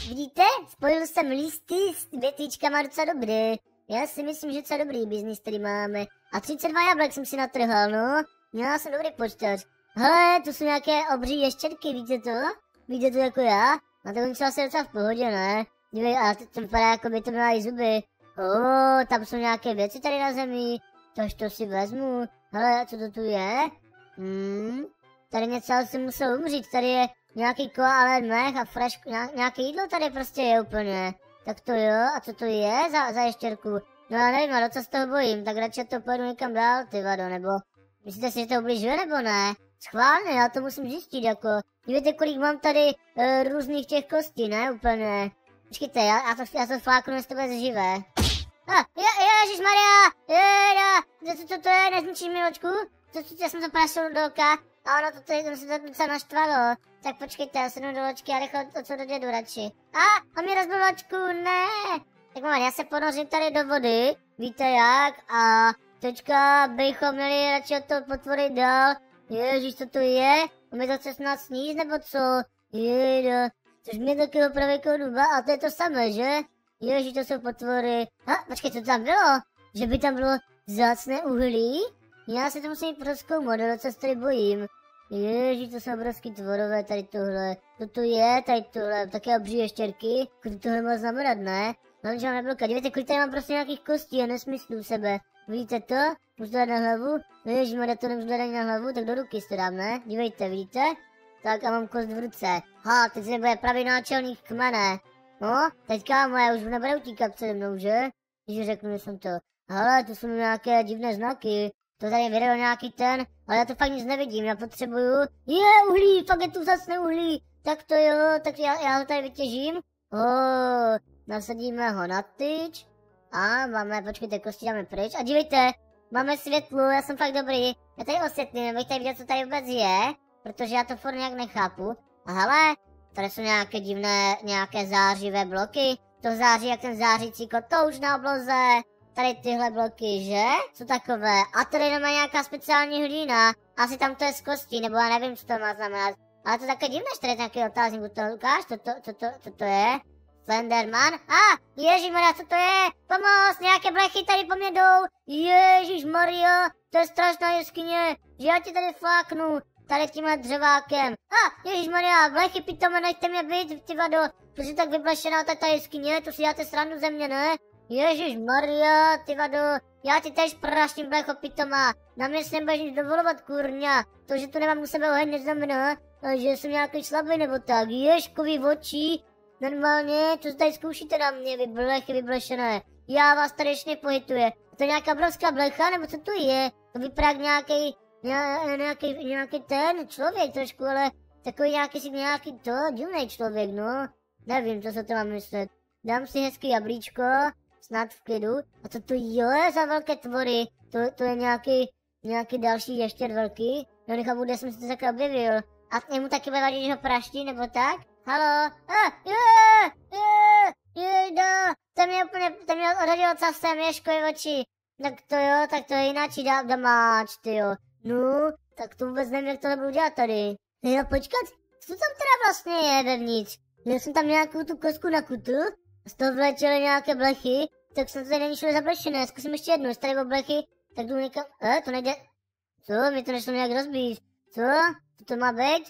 vidíte? Spojil jsem listy s větičkama docela dobré. Já si myslím, že docela dobrý biznis tady máme. A 32 jablek jsem si natrhal, no. Měla jsem dobrý počítač. Hele, tu jsou nějaké obří ještěrky, víte to? Víte to jako já? A to končila se docela v pohodě, ne? Dívej, ale to vypadá, jako by to měla i zuby. Tam jsou nějaké věci tady na zemi. Tož to si vezmu. Hele, co to tu je? Tady něco jsem musel umřít. Tady je nějaký koalen mech a fresh, nějaké jídlo tady prostě je úplně. Tak to jo, a co to je za ještěrku? No já nevím, ale co z toho bojím, tak radši to pojedu někam dál, ty vado, nebo... Myslíte si, že to ubližuje, nebo ne? Schválně, já to musím zjistit, jako... Víte, kolik mám tady různých těch kostí, ne, úplně. Počkejte, já to fláknu, jestli to bude živé. Ježišmarja, to je, nezničí mi očku? Já jsem to prašil do oka. A ono to je, se to docela naštvalo. Tak počkejte, já sednu do loďky a rychle odsud dojedu radši. On mi rozbil loďku, ne. Tak moment, já se ponořím tady do vody, víte jak, a teďka bychom měli radši od toho potvory dál. Ježíš, co to je? On mi to chce snad sníst, nebo co? Jejda, což mě takového pravěkého duba, a to je to samé, že? Ježíš, to jsou potvory. Počkej, co tam bylo? Že by tam bylo vzácné uhlí? Já se to musím prozkoumat, ale co se tady bojím. Ježíš, to jsou obrovský tvorové, tady tohle. To je, tady tohle, také obří ještěrky. Kolik tohle má znamenat, ne? No, že mám nebylo dívejte, kolik tady mám prostě nějakých kostí a nesmyslů sebe. Vidíte to? Můžu to dát na hlavu? No ježišmarja, to nemůžu dát ani na hlavu, tak do ruky si to dám, ne? Dívejte, vidíte? Tak a mám kost v ruce. Teď se nebude pravý náčelník kmene. No, teďka moje už nebude utíkat přede mnou, že? Když řeknu, že jsem to. Hele, tu jsou nějaké divné znaky. To tady vydal nějaký ten, ale já to fakt nic nevidím, já potřebuju... uhlí, fakt je tu vzácné uhlí. Tak to jo, tak já ho tady vytěžím. Nasadíme ho na tyč. A máme, počkejte, kosti dáme pryč. A dívejte, máme světlo, já jsem fakt dobrý. Já tady osvětlím, abych tady viděl, co tady vůbec je. Protože já to furt nějak nechápu. A hele, tady jsou nějaké divné, nějaké zářivé bloky. To září jak ten zářící kotouč na obloze. Tady tyhle bloky, že? Jsou takové. A tady jenom má nějaká speciální hlína. Asi tam to je z kostí, nebo já nevím, co to má znamenat. Ale to je také divné, že tady je nějaký otázník u toho. Ukáž, co to je? Slenderman? Ježišmarja, co to je? Pomoc, nějaké blechy tady po mě jdou. Ježišmarja, to je strašná jeskyně. Že já ti tady fláknu. Tady tímhle dřevákem. Ježišmarja, blechy pitome, nechte mě být, ty vado. Protože tak vyblešená ta jeskyně, to si děláte srandu ze mě, ne? Ježišmarja, ty vado, já ti tež praštím blecho pitoma. Na mě se nebudeš nic dovolovat, kurňa. To, že tu nemám u sebe oheň, neznamená, že jsem nějaký slabý nebo tak. Ježkový očí. Normálně, co tady zkoušíte na mě, vy blechy vyblešené. Já vás tady ještě nepohituje. To je nějaká obrovská blecha, nebo co to je? To vypadá nějaký ten člověk trošku, ale takový nějaký divný člověk, no. Nevím, co se to mám myslet. Dám si hezký jablíčko, snad v klidu. A co to je za velké tvory? To je nějaký další ještě velký. No nechápu, kde jsem si to takhle objevil. A němu taky bude vadit, že ho praští, nebo tak? Halo? Jejda, to mě odhodilo casem, ježkové oči. Tak to je jináčí damáč, tyjo. No, tak to vůbec nevím, jak tohle budu dělat tady. Jo, počkat, co tam teda vlastně je vevnitř? Měl jsem tam nějakou tu kostku na kutu, z toho vlečely nějaké blechy, tak jsem to tady není všude zablešené, zkusím ještě jednou, z tady bylo blechy, tak jdu někam, to nejde, co, mi to nešlo nějak rozbít, co, to má být?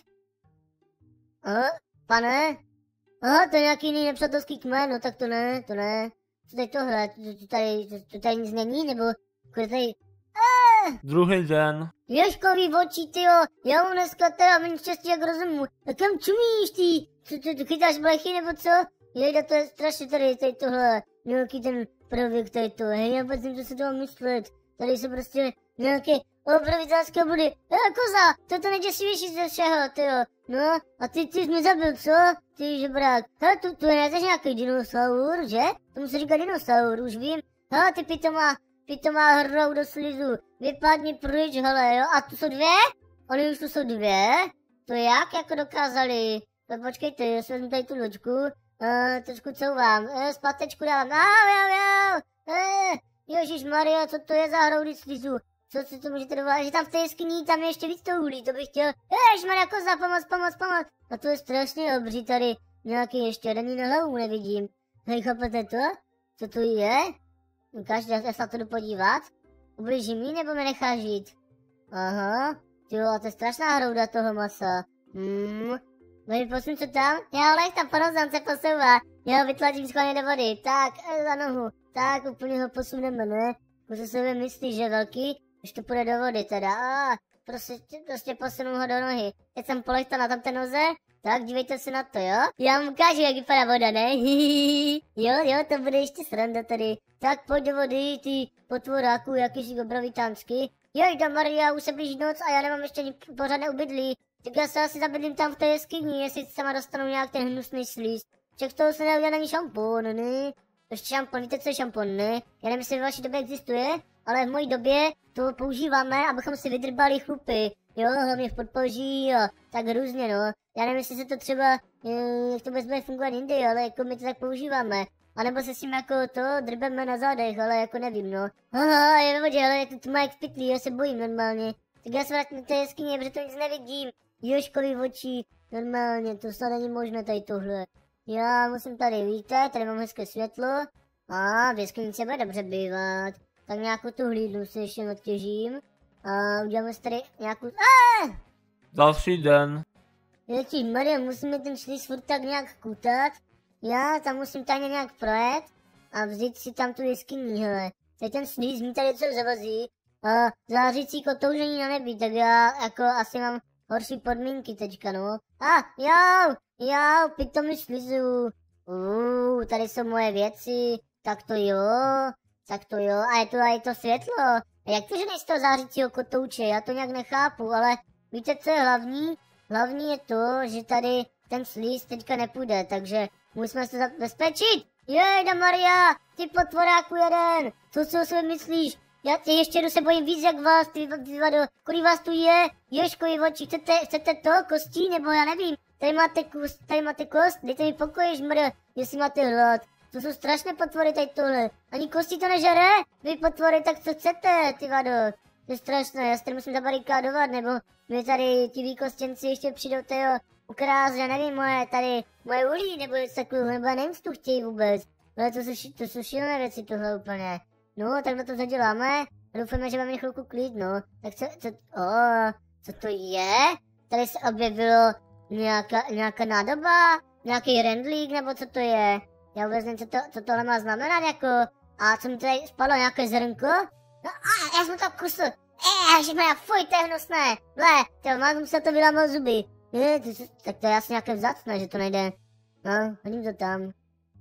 Pane? To je nějaký jiný nepřátelský kmen, no tak to ne. Co tady tohle, to tady nic není, nebo, kde tady, Druhý den. Ježkový oči, tyjo, já mám dneska teda méně štěstí jak rozumu. A kam čumíš ty? Co chytáš blechy nebo co? Jejda, to je strašně tady tohle, nějaký ten pravěk tady to, hej, já vůbec nevím, co se to mám myslet. Tady jsou prostě nějaké obrovitánské body. Koza, to nejděsivější ze všeho, tyjo. No, a ty jsi mě zabil, co? Ty žebrák. Hele, tu je nejseš nějaký dinosaur, že? Tomu se říká dinosaur, už vím. Hele, ty pitomá hrou do slizu. Vypadni pryč, hele, jo. A tu jsou dvě? Oni už tu jsou dvě? To jak jako dokázali? No počkejte, já si vezmu tady tu loďku. Trošku couvám. Zpátečku dávám. Ježišmarja, co to je za hrou do slizu? Co si to můžete dovolat? Že tam v té jeskyni, tam je ještě víc to uhlí, to bych chtěl. Ježišmarja, koza, pomoc. A to je strašně obří tady. nějaký ještě raní na hlavu nevidím. Hej, chápete to? Co to je? Ukáž, já se na to jdu podívat. Ublíží mi nebo mě nechá žít? Aha, tyjo, to je strašná hrouda toho masa. Vej, prosím, co tam? Jo, lech tam Panozan se posouvá. Já ho vytlačím schválně do vody. Tak, za nohu. Tak, úplně ho posuneme, ne? Už se sobě myslí, že je velký, už to půjde do vody teda. Prostě posunu ho do nohy. Teď jsem polechtal na tamté noze. Tak, dívejte se na to, jo? Já vám ukážu, jak vypadá voda, ne? Jo, to bude ještě sranda tady. Tak pojď do vody, ty potvoráku, jakýsi obrovitánsky. Jejda Maria, už se blíží noc a já nemám ještě pořádné ubydlí. Tak já se asi zabydlím tam v té jeskyni, jestli sama dostanu nějak ten hnusný slíz. Však z toho se neudělá ani šampon, ne? Ještě šampon, víte co je šampon, ne? Já nevím, jestli v vaší době existuje, ale v mojí době to používáme, abychom si vydrbali chlupy. Jo, hlavně v podpoží a tak různě, no. Já nevím, jestli se to třeba, jak to bude fungovat jindy, ale jako my to tak používáme. A nebo se s tím jako to drbeme na zádech, ale jako nevím, no. Aha, je ve vodě, ale je to tma jak v pytlí, já se bojím normálně. Tak já se vrátím do té jeskyně, protože to nic nevidím. Jožkový oči, normálně, to snad není možné tady tohle. Já musím tady, víte, tady mám hezké světlo. A v jeskyni se bude dobře bývat. Tak nějakou tu hlídnu si ještě odtěžím. A uděláme si tady nějakou... Další den. Ježíš Maria, musíme ten šlíz furt tak nějak kutat. Já tam musím tajně nějak projet a vzít si tam tu jeskyni, hele. Teď ten šlíz mi tady něco zavazí. A zářící kotoužení na nebi, tak já jako asi mám horší podmínky teďka, no. Jo, pitomý šlizu. Tady jsou moje věci, tak to jo. A je to světlo. A jak to, že nejsi toho zářícího kotouče, já to nějak nechápu, ale víte, co je hlavní? Hlavní je to, že tady ten slíz teďka nepůjde, takže musíme se zabezpečit. Jejda Maria, ty potvoráku jeden, co si o sebe myslíš? Já ty ještě jdu se bojím víc jak vás, ty vado, kolik vás tu je? Ježkovi oči, chcete to, kostí, nebo já nevím. Tady máte kost, dejte mi pokoj, Maria, jestli máte hlad. To jsou strašné potvory tady tohle. Ani kosti to nežere? Vy potvory, tak co chcete, ty vado? To je strašné, já se tady musím zabarikádovat, nebo mě tady ti výkostěnci ještě přijdou tyjo ukrást, já nevím, moje uhlí, nebo něco takového, nebo já nevím, co tu chtějí vůbec. Ale to jsou šílené věci tohle úplně. No, takhle to zaděláme. Doufáme, že máme chvilku klid, no. Tak co to je? Tady se objevilo nějaká nádoba? Nějaký rendlík, nebo co to je? Já vůbec nevím, co tohle má znamenat, jako. A co mi tady spadlo, nějaké zrnko? No já jsem to kusl. Ježišmarja, fuj, to je hnusné. Mám musel to vylámat zuby. Tak to je asi nějaké vzácné, že to nejde. No, hodím to tam.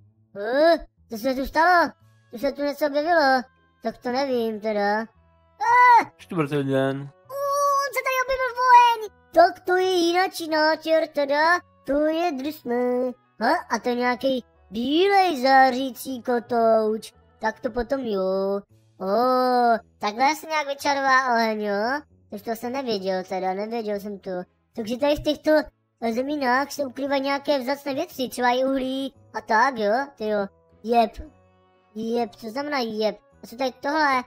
Co se tu stalo? Tu se tu něco objevilo. Tak to nevím teda. Čtvrtý den. Co tady objevil voň? Tak to je jináčí nátěr teda. To je drsné. A to je nějaký bílej zářící kotouč. Tak to potom jo. Takhle se nějak vyčarová oheň, jo? Takže to jsem nevěděl teda, nevěděl jsem to. Takže tady v těchto zemínách se ukrývají nějaké vzácné věci, třeba i uhlí a tak, jo? Tyjo, jeb, co znamená jeb? A co tady tohle?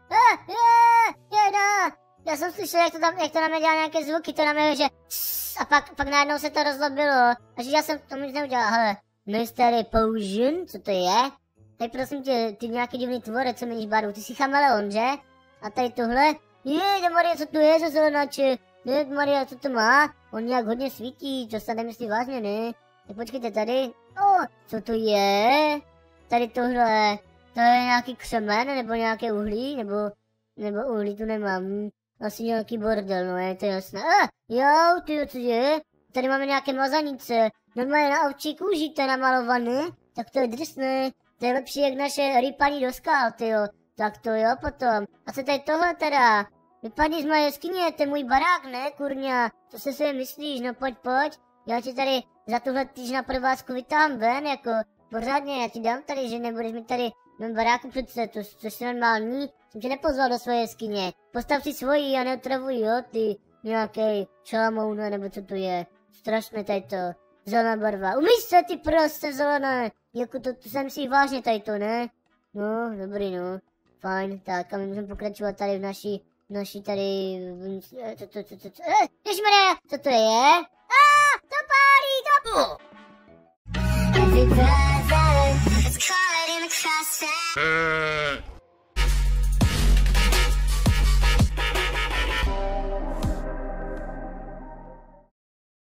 Jeda! Já jsem slyšel, jak to na mě dělá nějaké zvuky, to na mě, že a pak najednou se to rozlobilo. A že já jsem to nic neudělal, hele. Mystery Potion, co to je? Tady prosím tě, ty nějaký divný tvorec, co měníš barvu, ty jsi chameleon, že? A tady tohle? Jejda Maria, co tu je za zelenáče? Jejda Maria, co to má? On nějak hodně svítí, to se nemyslí vážně, ne? Tak počkejte tady. Co to je? Tady tohle, to je nějaký křemen, nebo nějaké uhlí, nebo uhlí tu nemám. Asi nějaký bordel, no je to jasné. Jo, tyjo, co je? Tady máme nějaké mazanice. Normálně na ovčí kůži to je namalované. Tak to je drsné. To je lepší jak naše rypaní do skal, tyjo. Tak to jo potom. A co tady tohle teda? Vypadni z moje jeskyně, to je můj barák, ne, kurňa? Co se si myslíš, no pojď. Já ti tady za tuhle týždňa provázku vytáhám ven, jako pořádně, já ti dám tady, že nebudeš mi tady v mém baráku přece, což je normální. Jsem tě nepozval do svoje jeskyně. Postav si svoji a neotravuj, jo, ty nějaký šalamouna, nebo co to je. Strašné tady to. Zelená barva. Umíš se ty prostě zelené. Jako to jsem si vážně tady to, ne? No, dobrý, no. Fajn, tak a my můžeme pokračovat tady v naší tady... Ježišmarja, co to je? To pálí, to... every brother. Let's call it in the crossfire.